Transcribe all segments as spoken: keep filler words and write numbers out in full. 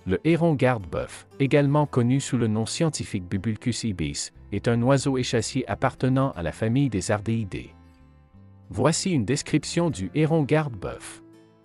Le héron garde-bœuf, également connu sous le nom scientifique Bubulcus ibis, est un oiseau échassier appartenant à la famille des ardéidés. Voici une description du héron garde-bœuf.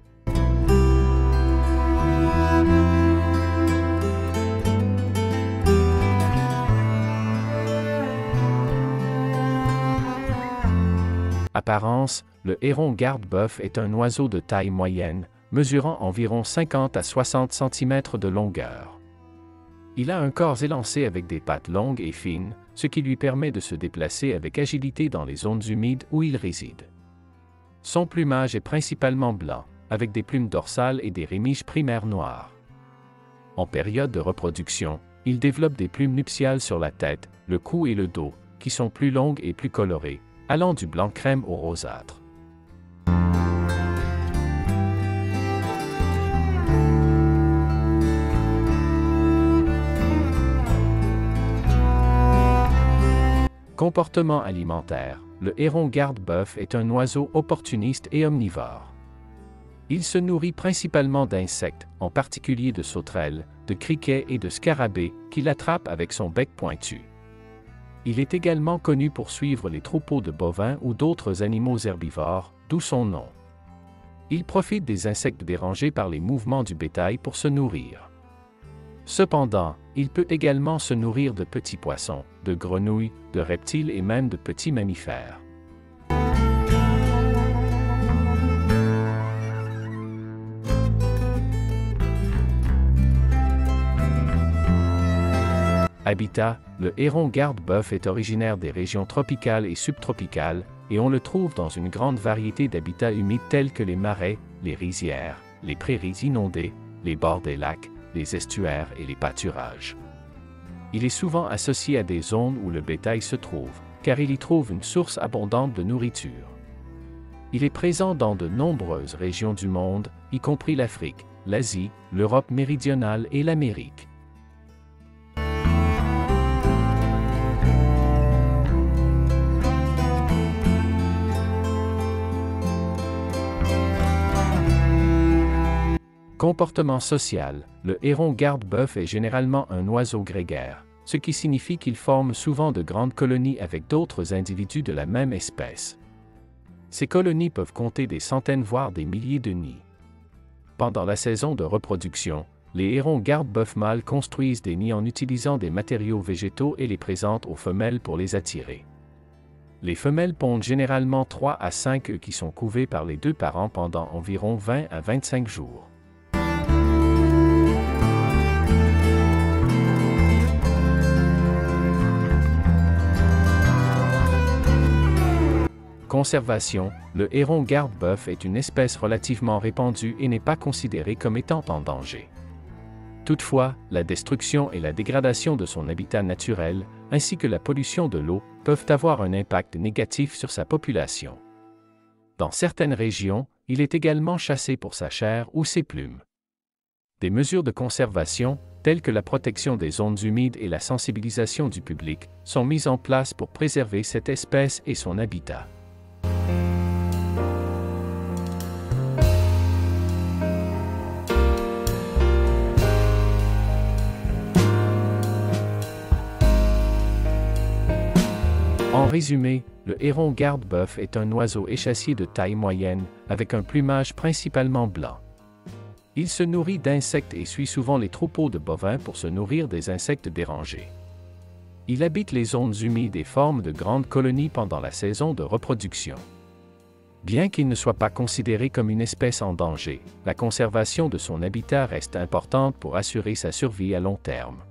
Apparence, le héron garde-bœuf est un oiseau de taille moyenne, mesurant environ cinquante à soixante centimètres de longueur. Il a un corps élancé avec des pattes longues et fines, ce qui lui permet de se déplacer avec agilité dans les zones humides où il réside. Son plumage est principalement blanc, avec des plumes dorsales et des rémiges primaires noires. En période de reproduction, il développe des plumes nuptiales sur la tête, le cou et le dos, qui sont plus longues et plus colorées, allant du blanc crème au rosâtre. Comportement alimentaire. Le héron garde-bœuf est un oiseau opportuniste et omnivore. Il se nourrit principalement d'insectes, en particulier de sauterelles, de criquets et de scarabées, qu'il attrape avec son bec pointu. Il est également connu pour suivre les troupeaux de bovins ou d'autres animaux herbivores, d'où son nom. Il profite des insectes dérangés par les mouvements du bétail pour se nourrir. Cependant, il peut également se nourrir de petits poissons, de grenouilles, de reptiles et même de petits mammifères. Habitat. Le héron garde-bœuf est originaire des régions tropicales et subtropicales, et on le trouve dans une grande variété d'habitats humides tels que les marais, les rizières, les prairies inondées, les bords des lacs, les estuaires et les pâturages. Il est souvent associé à des zones où le bétail se trouve, car il y trouve une source abondante de nourriture. Il est présent dans de nombreuses régions du monde, y compris l'Afrique, l'Asie, l'Europe méridionale et l'Amérique. Comportement social. Le héron garde-bœuf est généralement un oiseau grégaire, ce qui signifie qu'il forme souvent de grandes colonies avec d'autres individus de la même espèce. Ces colonies peuvent compter des centaines voire des milliers de nids. Pendant la saison de reproduction, les hérons garde-bœuf mâles construisent des nids en utilisant des matériaux végétaux et les présentent aux femelles pour les attirer. Les femelles pondent généralement trois à cinq œufs qui sont couvés par les deux parents pendant environ vingt à vingt-cinq jours. Conservation. Le héron garde-bœuf est une espèce relativement répandue et n'est pas considérée comme étant en danger. Toutefois, la destruction et la dégradation de son habitat naturel, ainsi que la pollution de l'eau, peuvent avoir un impact négatif sur sa population. Dans certaines régions, il est également chassé pour sa chair ou ses plumes. Des mesures de conservation, telles que la protection des zones humides et la sensibilisation du public, sont mises en place pour préserver cette espèce et son habitat. En résumé, le héron garde-bœuf est un oiseau échassier de taille moyenne, avec un plumage principalement blanc. Il se nourrit d'insectes et suit souvent les troupeaux de bovins pour se nourrir des insectes dérangés. Il habite les zones humides et forme de grandes colonies pendant la saison de reproduction. Bien qu'il ne soit pas considéré comme une espèce en danger, la conservation de son habitat reste importante pour assurer sa survie à long terme.